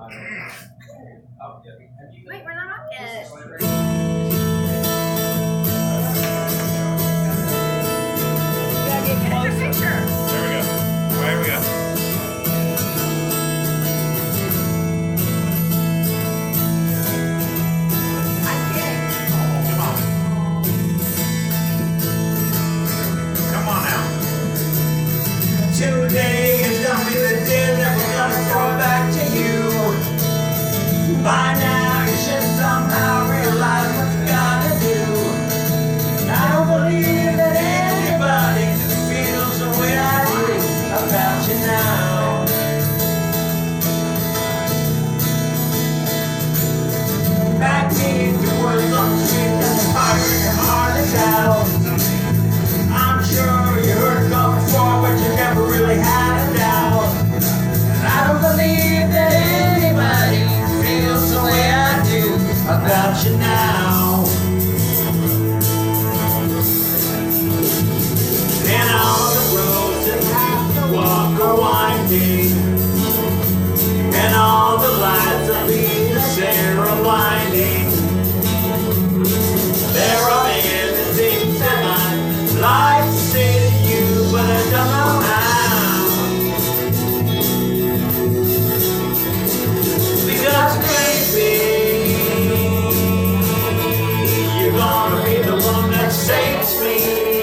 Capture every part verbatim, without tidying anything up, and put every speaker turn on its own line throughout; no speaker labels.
Wait, we're not on yet. Get a picture.
There we go. All right, here we go.
I'm kidding.
Come on. Come on now.
Today is gonna be the day that we're gonna throw back to you. By now you should somehow realize what you gotta do. I don't believe that anybody feels the way I do about you now. Back in your words on the street, that's fire in your heart is out. I'm sure you heard it all before, but you never really had a doubt. And I don't believe that anybody feels the way I do about you now. And all the roads that have to walk are winding, and all the lights that lead us there are winding. There are many things that I'd like to say to you, but I don't know how. Because maybe you're gonna be the one that saves me.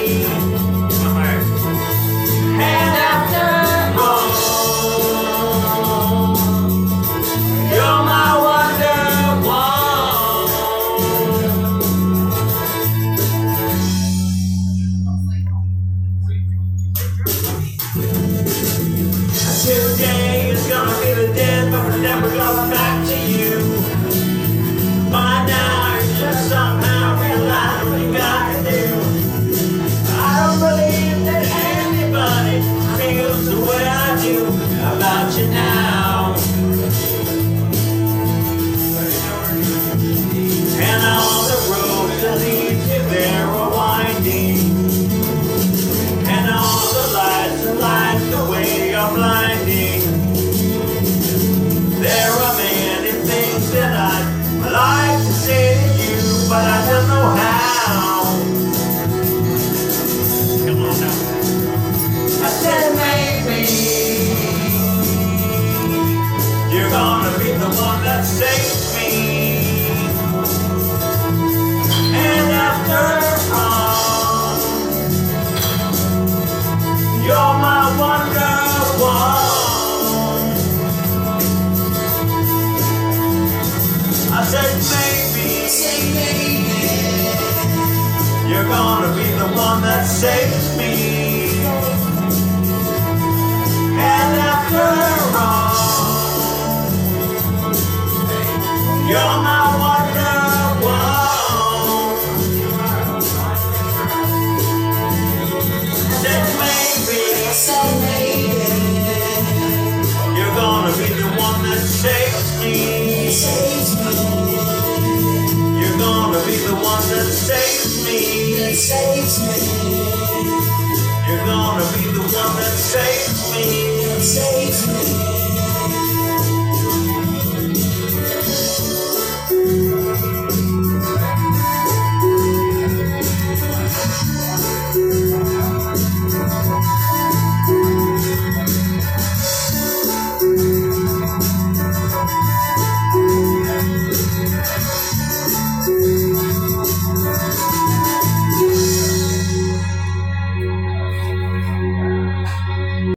And after all, you're my Wonderwall. Today is gonna be the day, but we're never going back to you. By now, you just somehow realize what you gotta do. I don't believe that anybody feels the way I do about you now. And all the roads that lead you there are winding, and all the lights that light the way are blinding. There are many things that I'd like to say to you, but I don't know how.
Come on now.
I said maybe you're gonna be the one that saves me. And after all, you're my Wonderwall. I said maybe you're gonna be the one that saves me. And after all, you're my Wonderwall. Said maybe you're gonna be the one that saves me. You're gonna be the one that saves me.